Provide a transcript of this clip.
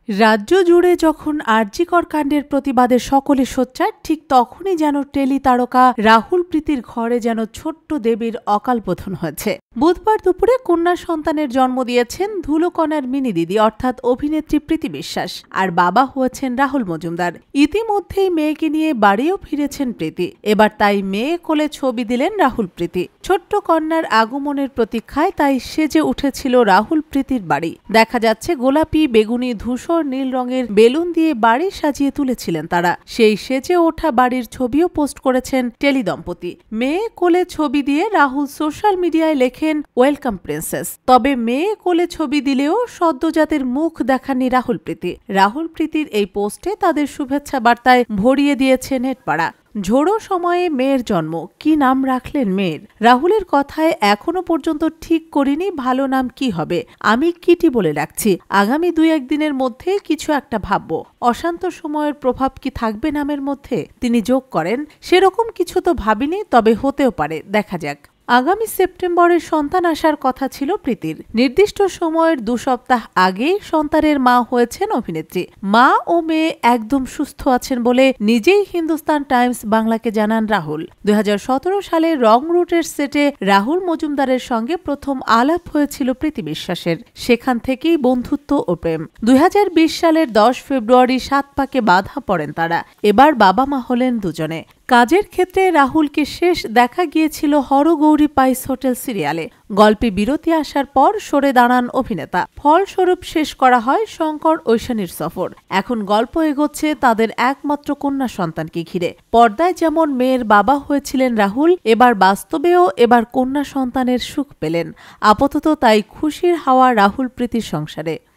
রাজ্য জুড়ে যখন আরজিকর কাণ্ডের প্রতিবাদে সকলে সোচ্চার, ঠিক তখনই যেন টেলি তারকা রাহুল প্রীতির ঘরে যেন ছোট্ট দেবীর অকাল বোধন হয়েছে। বুধবার দুপুরে কন্যা সন্তানের জন্ম দিয়েছেন ধুলোকণার মিনি দিদি অর্থাৎ অভিনেত্রী প্রীতি বিশ্বাস, আর বাবা হয়েছেন রাহুল মজুমদার। ইতিমধ্যেই মেয়েকে নিয়ে বাড়িও ফিরেছেন প্রীতি। এবার তাই মেয়ে কোলে ছবি দিলেন রাহুল প্রীতি। ছোট্ট কন্যার আগমনের প্রতীক্ষায় তাই সেজে উঠেছিল রাহুল প্রীতির বাড়ি। দেখা যাচ্ছে গোলাপি, বেগুনি, ধূসর, নীল রঙের বেলুন দিয়ে বাড়ি সাজিয়ে তুলেছিলেন তারা। সেই সেজে ওঠা বাড়ির ছবিও পোস্ট করেছেন টেলি দম্পতি। মেয়ে কোলে ছবি দিয়ে রাহুল সোশ্যাল মিডিয়ায় লেখেন, ওয়েলকাম প্রিন্সেস। তবে মেয়ে কোলে ছবি দিলেও সদ্যজাতের মুখ দেখাননি রাহুল প্রীতি। রাহুল প্রীতির এই পোস্টে তাদের শুভেচ্ছা বার্তায় ভরিয়ে দিয়েছে নেটপাড়া। ঝোড়ো সময়ে মেয়ের জন্ম, কি নাম রাখলেন মেয়ের? রাহুলের কথায় এখনো পর্যন্ত ঠিক করিনি ভালো নাম কি হবে, আমি কিটি বলে রাখছি। আগামী 2-1 দিনের মধ্যে কিছু একটা ভাববো। অশান্ত সময়ের প্রভাব কি থাকবে নামের মধ্যে? তিনি যোগ করেন, সেরকম কিছু তো ভাবিনি, তবে হতেও পারে, দেখা যাক। আগামী সেপ্টেম্বরে সন্তান আসার কথা ছিল প্রীতির। নির্দিষ্ট সময়ের 2 সপ্তাহ আগেই সন্তানের মা হয়েছেন অভিনেত্রী। মা ও মেয়ে একদম সুস্থ আছেন বলে নিজেই হিন্দুস্তান টাইমস বাংলাকে জানান রাহুল। 2017 সালে রং রুটের সেটে রাহুল মজুমদারের সঙ্গে প্রথম আলাপ হয়েছিল প্রীতি বিশ্বাসের। সেখান থেকেই বন্ধুত্ব ও প্রেম। 2020 সালের 10 ফেব্রুয়ারি 7 পাকে বাধা পড়েন তারা। এবার বাবা মা হলেন দুজনে। কাজের ক্ষেত্রে রাহুলকে শেষ দেখা গিয়েছিল হরগৌরী পাইস হোটেল সিরিয়ালে। গল্পে বিরতি আসার পর সরে দাঁড়ান অভিনেতা। ফলস্বরূপ শেষ করা হয় শঙ্কর ঐশানীর সফর। এখন গল্প এগোচ্ছে তাদের একমাত্র কন্যা সন্তানকে ঘিরে। পর্দায় যেমন মেয়ের বাবা হয়েছিলেন রাহুল, এবার বাস্তবেও কন্যা সন্তানের সুখ পেলেন। আপাতত তাই খুশির হাওয়া রাহুল প্রীতির সংসারে।